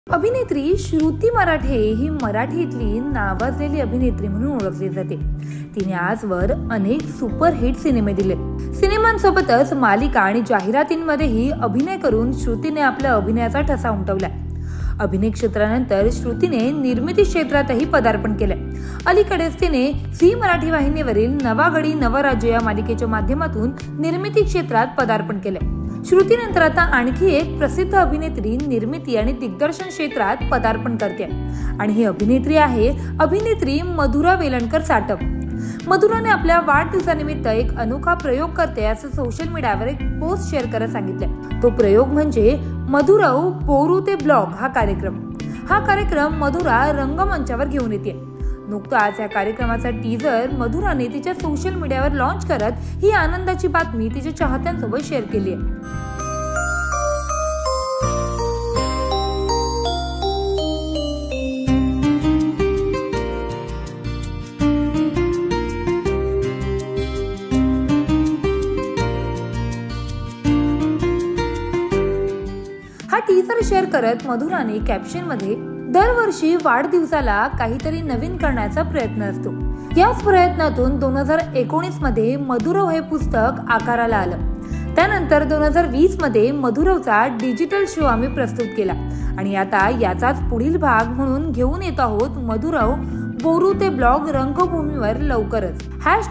अभिनेत्री श्रुती मराठे ही मराठीतली नावाजलेली अभिनेत्री म्हणून ओळखली जाते। तिने आजवर अनेक सुपरहिट सिनेमे दिले। सिनेमांसोबतच मालिका आणि जाहिरातींमध्येही अभिनय करून श्रुतीने आपल्या अभिनयाचा ठसा उमटवलाय। अभिनय क्षेत्रानंतर श्रुतीने निर्मिती क्षेत्रातही पदार्पण केले। अलीकडेच तिने झी मराठी वाहिनीवरील नवा गडी नवा राज्य या मालिकेच्या माध्यमातून निर्मिती क्षेत्रात पदार्पण केले। श्रुतीनंतर आता आणखी एक प्रसिद्ध अभिनेत्री निर्मिती आणि दिग्दर्शन क्षेत्रात पदार्पण करते आणि ही अभिनेत्री आहे अभिनेत्री मधुरा वेलणकर साटप। मधुराने आपल्या वाढदिवसानिमित्त एक अनोखा प्रयोग करते असं सोशल मीडियावर एक पोस्ट शेअर करत सांगितले। तो प्रयोग म्हणजे मधुराव बोरू ते ब्लॉग हा कार्यक्रम मधुरा रंगमंचावर घेऊन येते। नुकताच या कार्यक्रमाचा टीजर मधुराने तिच्या सोशल मीडियावर लॉन्च करत ही आनंदाची बातमी तिच्या चाहत्यांसोबत शेअर केली आहे। हा टीजर शेअर करत मधुराने कॅप्शन मध्ये दरवर्षी वाढदिवसाला काहीतरी नवीन करण्याचा प्रयत्न असतो। याच प्रयत्नातून 2019 मध्ये मधुरव हे पुस्तक आकाराला आलं। त्यानंतर 2020 मध्ये मधुरवचा डिजिटल शो आम्ही प्रस्तुत केला आणि आता याचाच पुढील भाग म्हणून घेऊन येत आहोत मधुरव बोरू ते ब्लॉग रंगभूमीवर लवकरच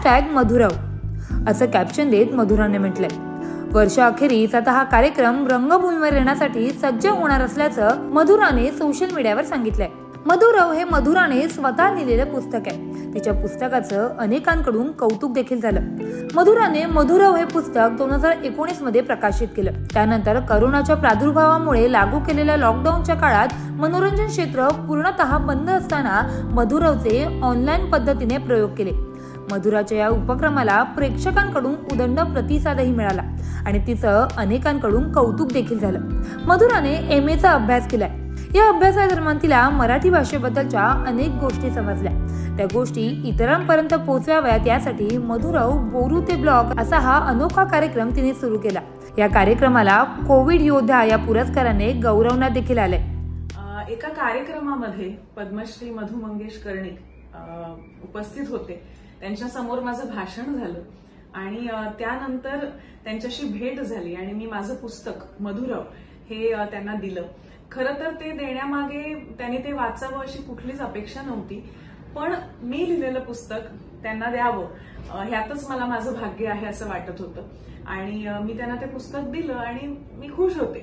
#मधुरव असं कॅप्शन देत मधुराने म्हटलंय। वर्षाअखेरीस आता हा कार्यक्रम रंगभूमीवर येण्यासाठी सज्ज होणार असल्याचं मधुराने सोशल मीडियावर सांगितलंय। मधुरव हे मधुराने स्वतः लिहिलेलं पुस्तक आहे। तिच्या पुस्तकाचं अनेकांकडून कौतुक देखील झालं। मधुराने मधुरव हे पुस्तक 2019 मध्ये प्रकाशित केलं। त्यानंतर कोरोनाच्या प्रादुर्भावामुळे लागू केलेल्या लॉकडाऊनच्या काळात मनोरंजन क्षेत्र पूर्णतः बंद असताना मधुरवचे ऑनलाईन पद्धतीने प्रयोग केले। मधुराच्या या उपक्रमाला प्रेक्षकांकडून उदंड प्रतिसादही मिळाला आणि तिचं अनेकांकडून कौतुक देखील झालं। मधुराने MA चा अभ्यास केलाय। या अभ्यासादरम्यान तिला मराठी भाषेबद्दलच्या अनेक गोष्टी समजल्या। त्या गोष्टी इतरांपर्यंत पोहोचवाव्यात यासाठी मधुरव बोरू ते ब्लॉग असा हा अनोखा कार्यक्रम तिने सुरू केला। या कार्यक्रमाला कोविड योद्धा या पुरस्काराने गौरवण्यात देखील आलंय। एका कार्यक्रमामध्ये पद्मश्री मधु मंगेश कर्णिक उपस्थित होते। त्यांच्या समोर माझं भाषण झालं आणि त्यानंतर त्यांच्याशी भेट झाली आणि मी माझं पुस्तक मधुरव हे त्यांना दिलं। खरं तर ते देण्यामागे त्यांनी ते वाचावं अशी कुठलीच अपेक्षा नव्हती, पण मी लिहिलेलं पुस्तक त्यांना द्यावं ह्यातच मला माझं भाग्य आहे असं वाटत होतं आणि मी त्यांना ते पुस्तक दिलं आणि मी खुश होते।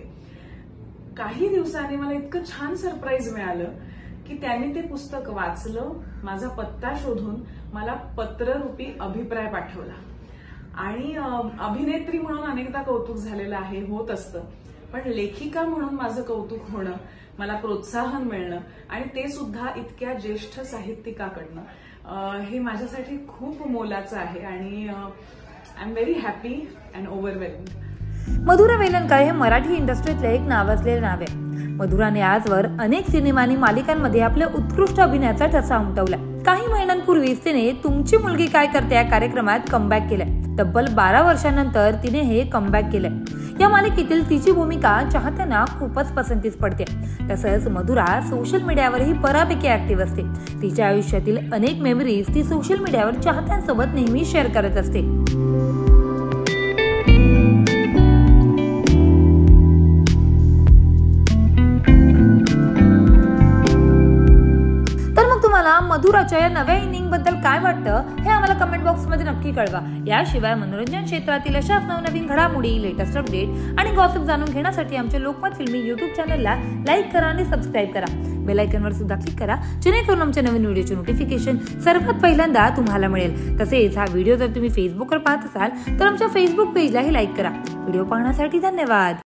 काही दिवसांनी मला इतकं छान सरप्राईज मिळालं की त्यांनी ते पुस्तक वाचलं, माझा पत्ता शोधून मला पत्ररूपी अभिप्राय पाठवला आणि अभिनेत्री म्हणून अनेकदा कौतुक झालेलं आहे, होत असतं, पण लेखिका म्हणून माझं कौतुक होणं, मला प्रोत्साहन मिळणं आणि ते सुद्धा इतक्या ज्येष्ठ साहित्यिकाकडनं हे माझ्यासाठी खूप मोलाचं आहे आणि I am very happy and overwhelmed. Madhura Velankar हे मराठी इंडस्ट्रीतले एक नावाजलेले नाव आहे। मधुराने आजवर अनेक सिनेमा आणि मालिकांमध्ये आपल्या उत्कृष्ट अभिनयाचा ठसा उमटवला। काही महिन्यांपूर्वीच तिने तुमची मुलगी काय करते या कार्यक्रमात कमबॅक केलाय। तब्बल 12 वर्षांनंतर तिने हे कमबॅक केलंय। या मालिकेतील तिची भूमिका चाहत्यांना खूपच पसंतीस पडते। तसंच मधुरा सोशल मीडियावरही बऱ्यापैकी ऍक्टिव्ह असते। तिच्या आयुष्यातील अनेक मेमरीज ती सोशल मीडियावर चाहत्यांसोबत नेहमी शेअर करत असते। मधुराच्या या नव्या इनिंग बद्दल काय वाटतं हे आम्हाला कमेंट बॉक्स मध्ये नक्की कळवा। याशिवाय मनोरंजन क्षेत्रातील अशाच नवनवीन घडामोडी, लेटेस्ट अपडेट आणि गॉसिप जाणून घेण्यासाठी आमच्या लोकमत फिल्मी YouTube चॅनलला लाईक करा आणि सबस्क्राईब करा। बेल आयकॉनवर सुद्धा क्लिक करा जेणेकरून आमच्या नवीन व्हिडिओचे नोटिफिकेशन सर्वात पहिल्यांदा तुम्हाला मिळेल। तसेच हा व्हिडिओ जर तुम्ही फेसबुकवर पाहत असाल तर आमच्या फेसबुक पेजलाही लाईक करा। व्हिडिओ पाहण्यासाठी धन्यवाद।